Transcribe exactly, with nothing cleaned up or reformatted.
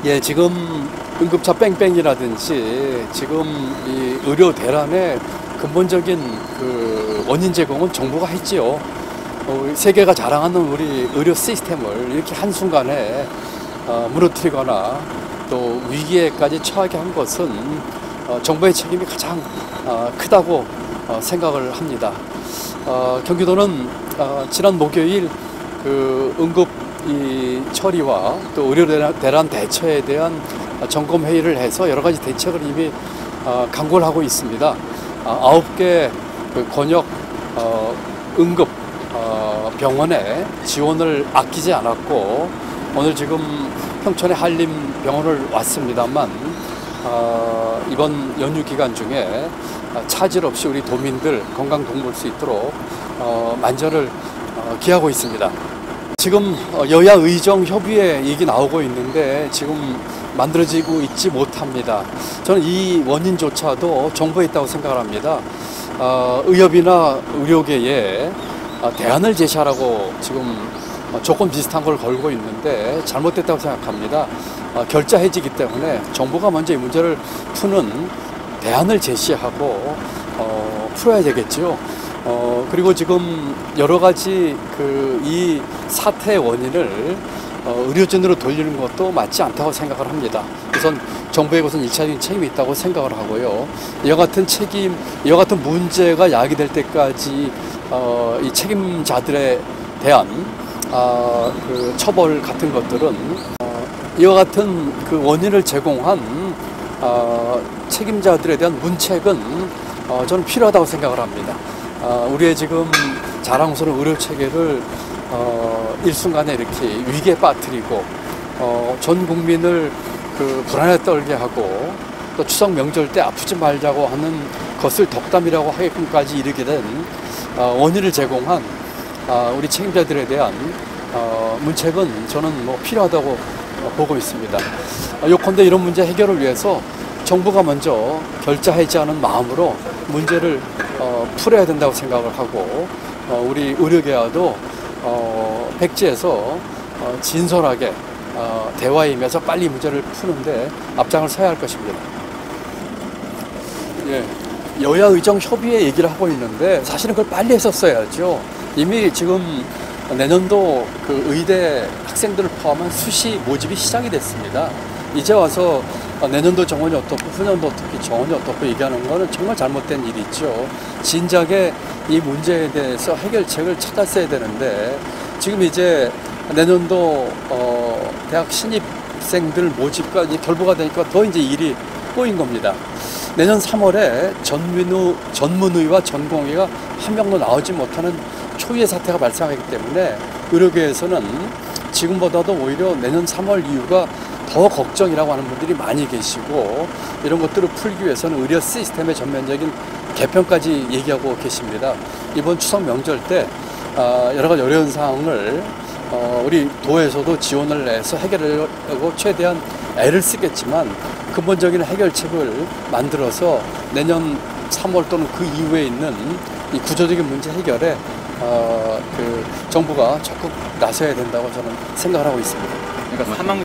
예, 지금 응급차 뺑뺑이라든지 지금 이 의료 대란의 근본적인 그 원인 제공은 정부가 했지요. 어, 세계가 자랑하는 우리 의료 시스템을 이렇게 한순간에 어, 무너뜨리거나 또 위기에까지 처하게 한 것은 어, 정부의 책임이 가장 어, 크다고 어, 생각을 합니다. 어, 경기도는 어, 지난 목요일 그 응급 이 처리와 또 의료 대란 대처에 대한 점검 회의를 해서 여러 가지 대책을 이미 어, 강구를 하고 있습니다. 아홉 개 그 권역 어, 응급 어, 병원에 지원을 아끼지 않았고 오늘 지금 평촌의 한림병원을 왔습니다만 어, 이번 연휴 기간 중에 차질 없이 우리 도민들 건강 동물 수 있도록 어, 만전을 어, 기하고 있습니다. 지금 여야 의정 협의회 얘기 나오고 있는데 지금 만들어지고 있지 못합니다. 저는 이 원인조차도 정부에 있다고 생각을 합니다. 어, 의협이나 의료계에 대안을 제시하라고 지금 조건 비슷한 걸 걸고 있는데 잘못됐다고 생각합니다. 어, 결자 해지기 때문에 정부가 먼저 이 문제를 푸는 대안을 제시하고 어, 풀어야 되겠죠. 어, 그리고 지금 여러 가지 그 이 사태의 원인을 어, 의료진으로 돌리는 것도 맞지 않다고 생각을 합니다. 우선 정부의 것은 일차적인 책임이 있다고 생각을 하고요. 이와 같은 책임, 이와 같은 문제가 야기될 때까지 어, 이 책임자들에 대한 어, 그 처벌 같은 것들은 어, 이와 같은 그 원인을 제공한 어, 책임자들에 대한 문책은 어, 저는 필요하다고 생각을 합니다. 어, 우리의 지금 자랑스러운 의료 체계를 어, 일순간에 이렇게 위기에 빠뜨리고 어, 전 국민을 그 불안에 떨게 하고 또 추석 명절 때 아프지 말자고 하는 것을 덕담이라고 하게끔까지 이르게 된 어, 원인을 제공한 어, 우리 책임자들에 대한 어, 문책은 저는 뭐 필요하다고 어, 보고 있습니다. 어, 요컨대 이런 문제 해결을 위해서 정부가 먼저 결자해지하는 마음으로 문제를 어, 풀어야 된다고 생각을 하고 어, 우리 의료계와도 어, 백지에서 어, 진솔하게 어, 대화에 임해서 빨리 문제를 푸는데 앞장을 서야 할 것입니다. 예, 여야 의정 협의회 얘기를 하고 있는데 사실은 그걸 빨리 했었어야죠. 이미 지금 내년도 그 의대 학생들을 포함한 수시 모집이 시작이 됐습니다. 이제 와서 내년도 정원이 어떻고 후년도 어떻고 정원이 어떻고 얘기하는 거는 정말 잘못된 일이죠. 진작에 이 문제에 대해서 해결책을 찾았어야 되는데 지금 이제 내년도 어 대학 신입생들 모집과 이제 결부가 되니까 더 이제 일이 꼬인 겁니다. 내년 삼월에 전민우, 전문의와 전공의가 한 명도 나오지 못하는 초유의 사태가 발생하기 때문에 의료계에서는 지금보다도 오히려 내년 삼월 이후가 더 걱정이라고 하는 분들이 많이 계시고 이런 것들을 풀기 위해서는 의료 시스템의 전면적인 개편까지 얘기하고 계십니다. 이번 추석 명절 때 여러 가지 어려운 상황을 우리 도에서도 지원을 해서 해결하려고 최대한 애를 쓰겠지만 근본적인 해결책을 만들어서 내년 삼월 또는 그 이후에 있는 이 구조적인 문제 해결에 어, 그 정부가 적극 나서야 된다고 저는 생각을 하고 있습니다. 그러니까 사망